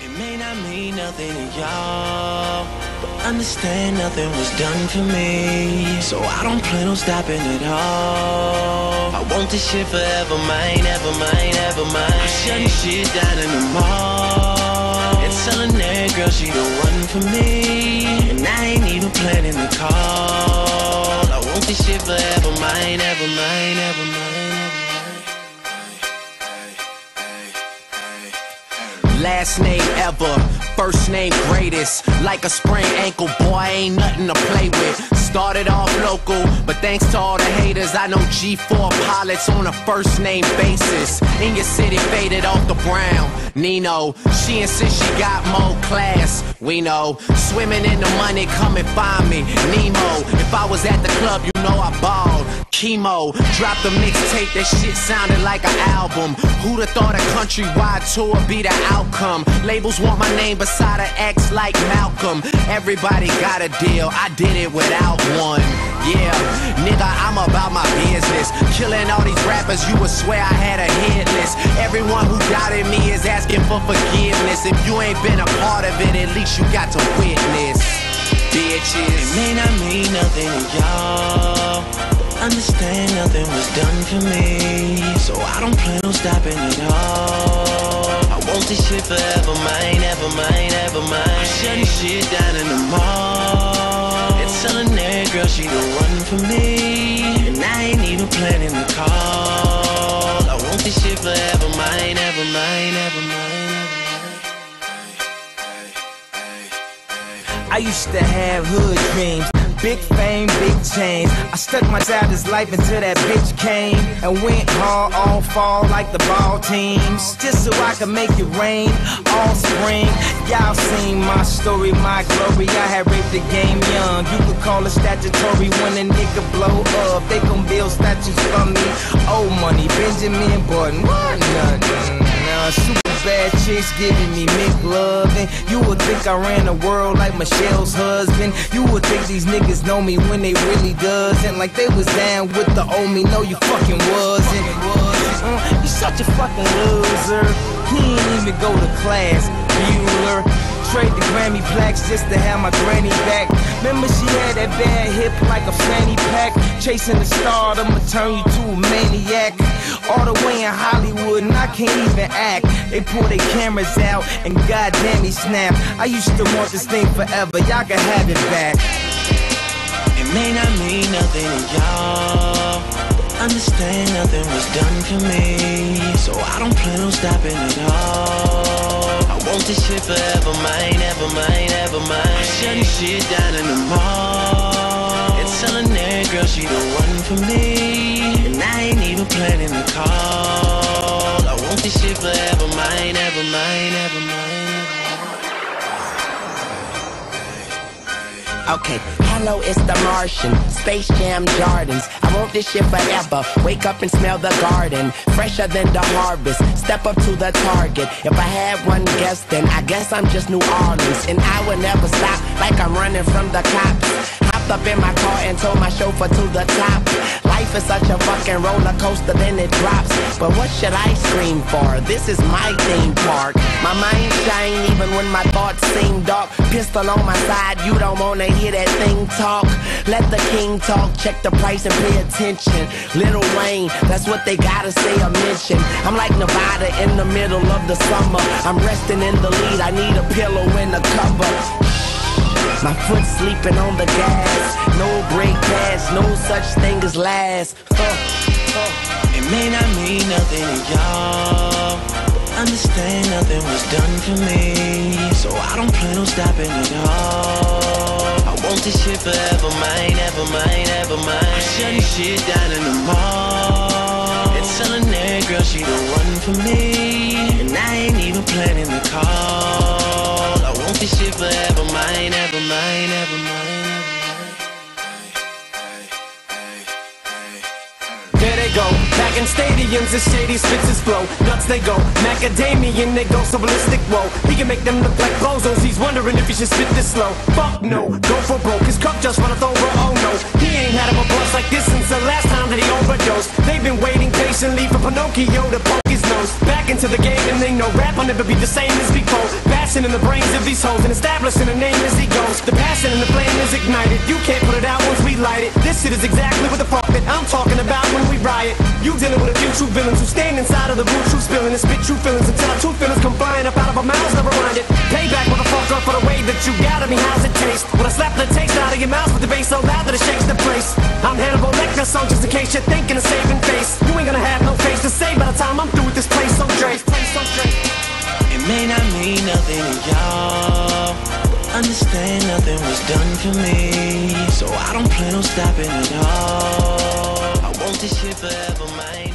It may not mean nothing to y'all, but understand nothing was done for me. So I don't plan on stopping at all. I want this shit forever, mine, ever mine, ever mine. I'm shutting shit down in the mall and telling that girl she the one for me. And I ain't even planning the call. I want this shit forever, mine, ever mine, ever mine. Last name ever, first name greatest. Like a sprained ankle, boy, ain't nothing to play with. Started off local, but thanks to all the haters, I know G4 pilots on a first name basis. In your city, faded off the brown. Nino, she insists she got more class. We know, swimming in the money, come and find me. Nemo, if I was at the club, you know I balled. Chemo, dropped a mixtape, that shit sounded like an album. Who'd have thought a countrywide tour be the outcome? Labels want my name beside an X like Malcolm. Everybody got a deal, I did it without one. Yeah, nigga, I'm about my business. Killing all these rappers, you would swear I had a hit list. Everyone who doubted me is asking for forgiveness. If you ain't been a part of it, at least you got to witness. Bitches. It may not mean nothing to y'all, understand nothing was done for me. So I don't plan on stopping at all. I want this shit forever, mine, ever mine, ever mine. I'm shutting shit down in the mall and telling that girl she the one for me. And I ain't even planning the call. I want this shit forever, mine, ever mine, ever mine. I used to have hood dreams, big fame, big chains. I stuck my childish life until that bitch came and went hard all fall like the ball teams, just so I could make it rain all spring. Y'all seen my story, my glory. I had raped the game young. You could call it statutory when a nigga blow up. They gon' build statues for me. Old money, Benjamin Button, what nothing. Super bad chicks giving me McLovin'. You would think I ran the world like Michelle's husband. You would think these niggas know me when they really doesn't. Like they was down with the old me. No, you fucking wasn't. You such a fucking loser. He ain't even go to class, Bueller. Trade the Grammy plaques just to have my granny back. Remember she had that bad hip like a fanny pack. Chasing the star, I'ma turn you to a maniac. All the way in Hollywood and I can't even act. They pull their cameras out and goddamn he snap. I used to want this thing forever, y'all can have it back. It may not mean nothing to y'all, but understand nothing was done for me. So I don't plan on stopping at all. I want this shit forever, mine, ever mine, ever mine. I'm shutting shit down in the mall and telling that girl she the one for me. And I ain't even planning the call. I want this shit forever, mine, ever mine, ever mine. Okay, hello, it's the Martian, Space Jam Jordans. I want this shit forever. Wake up and smell the garden, fresher than the harvest. Step up to the target. If I had one guess, then I guess I'm just New Orleans. And I would never stop, like I'm running from the cops. Hopped up in my car and told my chauffeur to the top. Life is such a fucking roller coaster, then it drops. But what should I scream for? This is my theme park. My mind shine even when my thoughts seem dark. Pistol on my side, you don't wanna hear that thing talk. Let the king talk, check the price and pay attention. Lil Wayne, that's what they gotta say or mention. I'm like Nevada in the middle of the summer. I'm resting in the lead, I need a pillow and a cover. My foot sleeping on the gas. No brake pads, no such thing as last. It may not mean nothing to y'all, but understand nothing was done for me. So I don't plan on stopping at all. I want this shit forever, mine, ever mine, ever mine. I'm shutting shit down in the mall and telling that girl she the one for me. And I ain't even planning the call. I want this shit forever, mine, ever mine, ever mine. There they go, back in stadiums, the shady spits his flow. Nuts they go, macadamian, they go so ballistic, whoa. He can make them look like bozos, he's wondering if he should spit this slow. Fuck no, go for broke, his cup just runneth over, oh no. He ain't had him a bust like this since the last time that he overdosed. They've been waiting patiently for Pinocchio to poke his nose back into the game, and they know rap will never be the same as before. Bad blasting in the brains of these hoes and establishing a name as he goes. The passion and the flame is ignited. You can't put it out once we light it. This shit is exactly what the fuck that I'm talking about when we riot. You dealing with a few true villains who stand inside of the booth, true spilling and spit true feelings until our true feelings come flying up out of our mouths. Never mind it. Payback, motherfucker, for the way that you got at me. How's it taste? When I slap the taste out of your mouth with the bass so loud that it shakes the place. I'm Hannibal Lecter, so just in case you're thinking of saving face, you ain't gonna have no face to say by the time I'm through with this place. So Drake, it may not mean nothing to y'all, but understand nothing was done for me, so I don't plan on stopping at all. I want this shit forever, man.